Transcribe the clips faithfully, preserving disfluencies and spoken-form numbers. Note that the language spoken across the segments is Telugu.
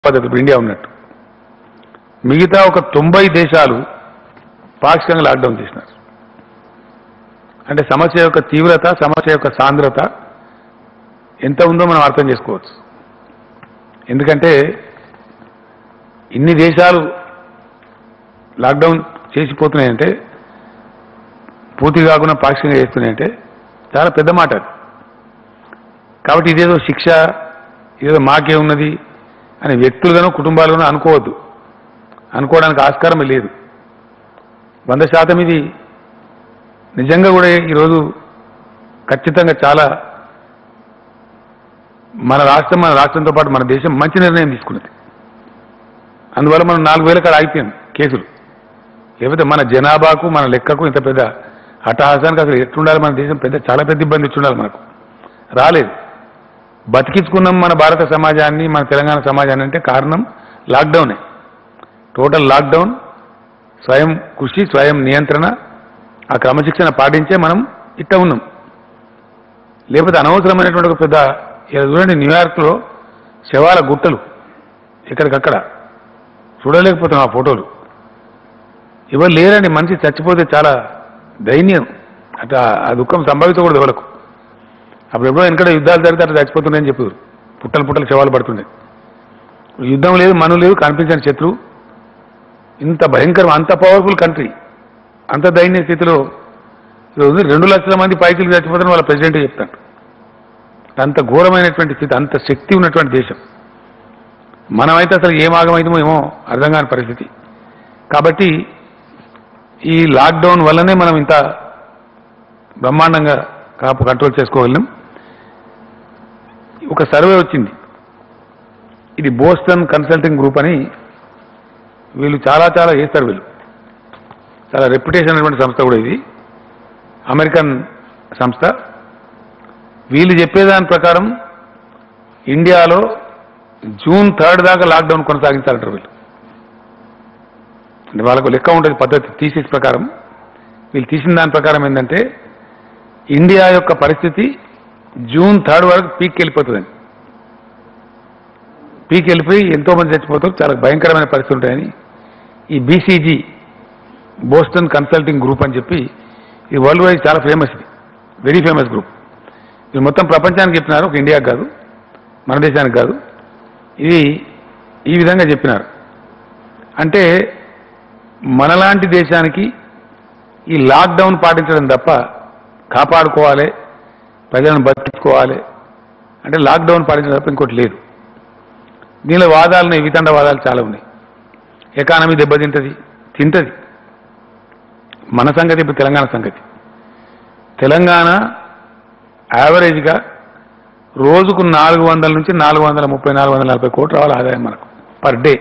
పద్ధతి ఇండియా ఉన్నట్టు మిగతా ఒక తొంభై దేశాలు పాక్షికంగా లాక్డౌన్ చేసినారు. అంటే సమస్య యొక్క తీవ్రత, సమస్య యొక్క సాంద్రత ఎంత ఉందో మనం అర్థం చేసుకోవచ్చు. ఎందుకంటే ఇన్ని దేశాలు లాక్డౌన్ చేసిపోతున్నాయంటే, పూర్తి కాకుండా పాక్షికంగా చేస్తున్నాయంటే చాలా పెద్ద మాట. కాబట్టి ఇదేదో శిక్ష, ఇదేదో మాకే ఉన్నది అని వ్యక్తులుగానో కుటుంబాలుగానో అనుకోవద్దు. అనుకోవడానికి ఆస్కారం లేదు. వంద శాతం ఇది నిజంగా కూడా ఈరోజు ఖచ్చితంగా చాలా మన రాష్ట్రం మన రాష్ట్రంతో పాటు మన దేశం మంచి నిర్ణయం తీసుకున్నది. అందువల్ల మనం నాలుగు వేల కాడ ఆగిపోయాం కేసులు. లేకపోతే మన జనాభాకు మన లెక్కకు ఇంత పెద్ద హఠాహాసానికి అసలు ఎట్లుండాలి మన దేశం, పెద్ద చాలా పెద్ద ఇబ్బంది ఇచ్చుండాలి. మనకు రాలేదు. బతికించుకున్నాం మన భారత సమాజాన్ని, మన తెలంగాణ సమాజాన్ని అంటే కారణం లాక్డౌనే. టోటల్ లాక్డౌన్, స్వయం కృషి, స్వయం నియంత్రణ, ఆ క్రమశిక్షణ పాటించే మనం ఇట్ట ఉన్నాం. లేకపోతే అనవసరమైనటువంటి ఒక పెద్ద చూడండి, న్యూయార్క్లో శవాల గుట్టలు ఎక్కడికక్కడ చూడలేకపోతున్నాం. ఆ ఫోటోలు ఎవరు లేరండి. మనిషి చచ్చిపోతే చాలా దైన్యం. అట్లా ఆ దుఃఖం సంభవించకూడదు ఎవరికి. అప్పుడు ఎప్పుడో వెనకడ యుద్ధాలు జరిగితే అట్లా చచ్చిపోతున్నాయని చెప్పారు. పుట్టలు పుట్టలు శవాలు పడుతుండే. యుద్ధం లేదు, మను లేదు, కనిపించని శత్రువు. ఇంత భయంకరం, అంత పవర్ఫుల్ కంట్రీ, అంత దైన్య స్థితిలో ఈరోజు రెండు లక్షల మంది పైకిలు చచ్చిపోతారని వాళ్ళ ప్రెసిడెంటే చెప్తాడు. అంత ఘోరమైనటువంటి స్థితి, అంత శక్తి ఉన్నటువంటి దేశం. మనమైతే అసలు ఏం ఆగమైందో ఏమో అర్థం కాని పరిస్థితి. కాబట్టి ఈ లాక్డౌన్ వల్లనే మనం ఇంత బ్రహ్మాండంగా కాపు కంట్రోల్ చేసుకోగలిగాం. ఒక సర్వే వచ్చింది, ఇది బోస్టన్ కన్సల్టింగ్ గ్రూప్ అని. వీళ్ళు చాలా చాలా చేస్తారు. వీళ్ళు చాలా రెప్యుటేషన్ అయినటువంటి సంస్థ కూడా ఇది, అమెరికన్ సంస్థ. వీళ్ళు చెప్పేదాని ప్రకారం ఇండియాలో జూన్ థర్డ్ దాకా లాక్డౌన్ కొనసాగించాలంటారు వీళ్ళు. అంటే వాళ్ళకు లెక్క ఉంటుంది పద్ధతి, థీసిస్ ప్రకారం. వీళ్ళు తీసిన దాని ప్రకారం ఏంటంటే ఇండియా యొక్క పరిస్థితి జూన్ థర్డ్ వరకు పీక్ వెళ్ళిపోతుందని. పీక్ వెళ్ళిపోయి ఎంతో మంది చచ్చిపోతారు, చాలా భయంకరమైన పరిస్థితులు ఉంటాయని ఈ బీసీజీ, బోస్టన్ కన్సల్టింగ్ గ్రూప్ అని చెప్పి, ఇది వరల్డ్ వైడ్ చాలా ఫేమస్, ఇది వెరీ ఫేమస్ గ్రూప్. ఇది మొత్తం ప్రపంచానికి చెప్పినారు, ఒక ఇండియాకి కాదు, మన దేశానికి కాదు. ఇది ఈ విధంగా చెప్పినారు. అంటే మనలాంటి దేశానికి ఈ లాక్డౌన్ పాటించడం తప్ప, కాపాడుకోవాలి, ప్రజలను బతికించుకోవాలి అంటే లాక్డౌన్ పాటించడం తప్ప ఇంకోటి లేదు. దీనిలో వాదాలు, వితండ వాదాలు చాలా ఉన్నాయి. ఎకానమీ దెబ్బతింటుంది, తింటుంది. మన సంగతి ఇప్పుడు తెలంగాణ సంగతి. తెలంగాణ యావరేజ్గా రోజుకు నాలుగు వందల నుంచి నాలుగు వందల ముప్పై నాలుగు వందల నలభై కోట్లు రావాలి ఆదాయం మనకు పర్ డే.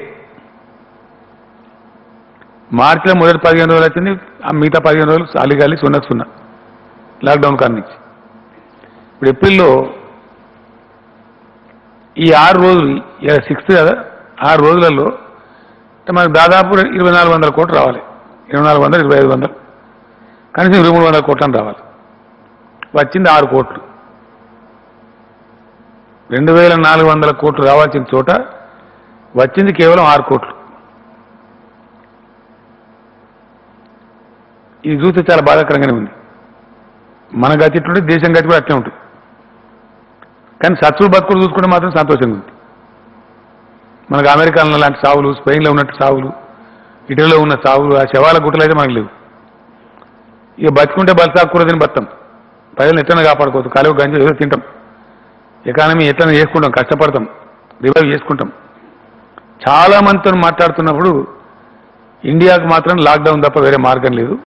మార్చిలో మొదటి పదిహేను రోజులు వచ్చింది, మిగతా పదిహేను రోజులు సాలిగాలి సున్నకు సున్నా లాక్డౌన్ కాడ నుంచి. ఇప్పుడు ఏప్రిల్లో ఈ ఆరు రోజులు, సిక్స్త్ కదా, ఆరు రోజులలో మనకు దాదాపు ఇరవై నాలుగు వందల కోట్లు రావాలి. ఇరవై నాలుగు వందలు ఇరవై ఐదు వందలు కనీసం ఇరవై మూడు వందల కోట్లని రావాలి. వచ్చింది ఆరు కోట్లు. రెండు వేల నాలుగు వందల కోట్లు రావాల్సిన చోట వచ్చింది కేవలం ఆరు కోట్లు. ఇది చూస్తే చాలా బాధాకరంగానే ఉంది. మన గతి ఇట్లుంటే దేశం గతి కూడా అట్లే ఉంటుంది. కానీ సత్సులు బతుకులు చూసుకుంటే మాత్రం సంతోషంగా ఉంది. మనకు అమెరికాలో లాంటి సావులు, స్పెయిన్లో ఉన్నట్టు సావులు, ఇటలీలో ఉన్న సావులు, ఆ శవాల గుట్టలు అయితే మనకు లేవు. ఇక బతుకుంటే బలసాకూర తిని బతాం, ప్రజలను ఎట్లనే కాపాడుకోవచ్చు. కాలువ గంజి ఏదో తింటాం, ఎకానమీ ఎట్లనే చేసుకుంటాం, కష్టపడతాం, రివైవ్ చేసుకుంటాం. చాలా మందితో మాట్లాడుతున్నప్పుడు ఇండియాకు మాత్రం లాక్డౌన్ తప్ప వేరే మార్గం లేదు.